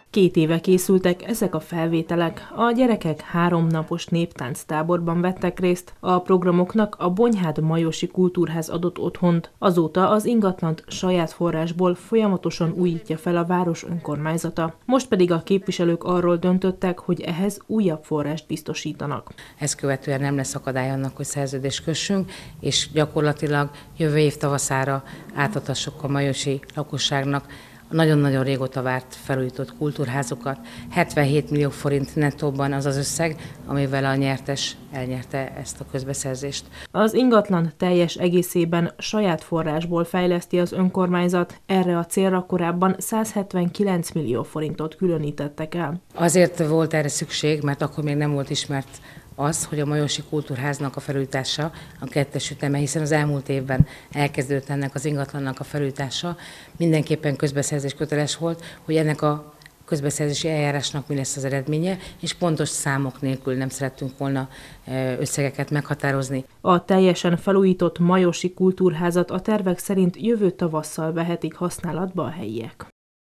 2 éve készültek ezek a felvételek. A gyerekek 3 napos néptánctáborban vettek részt. A programoknak a Bonyhád Majosi Kultúrház adott otthont. Azóta az ingatlant saját forrásból folyamatosan újítja fel a város önkormányzata. Most pedig a képviselők arról döntöttek, hogy ehhez újabb forrást biztosítanak. Ezt követően nem lesz akadály annak, hogy szerződést kössünk, és gyakorlatilag jövő év tavaszára átadhassuk a majosi lakosságnak a nagyon-nagyon régóta várt felújított kultúrházokat. 77 millió forint nettóban az az összeg, amivel a nyertes elnyerte ezt a közbeszerzést. Az ingatlan teljes egészében saját forrásból fejleszti az önkormányzat, erre a célra korábban 179 millió forintot különítettek el. Azért volt erre szükség, mert akkor még nem volt ismert az, hogy a Majosi Kultúrháznak a felújítása a 2-es üteme, hiszen az elmúlt évben elkezdődött ennek az ingatlannak a felújítása, mindenképpen közbeszerzés köteles volt, hogy ennek a közbeszerzési eljárásnak mi lesz az eredménye, és pontos számok nélkül nem szerettünk volna összegeket meghatározni. A teljesen felújított Majosi Kultúrházat a tervek szerint jövő tavasszal vehetik használatba a helyiek.